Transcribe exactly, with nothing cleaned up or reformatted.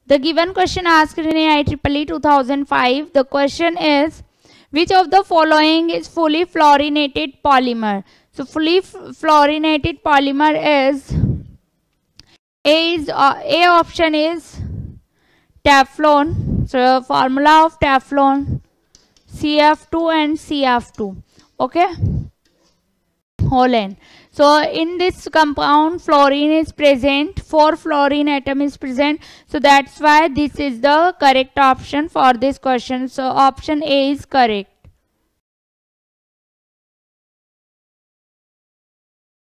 The given question asked in I E E E two thousand five. The question is, which of the following is fully fluorinated polymer? So fully fluorinated polymer is A is uh, A option is Teflon. So formula of Teflon, C F two and C F two. Okay. Holland. So in this compound fluorine is present, four fluorine atom is present, so that's why this is the correct option for this question. So option A is correct.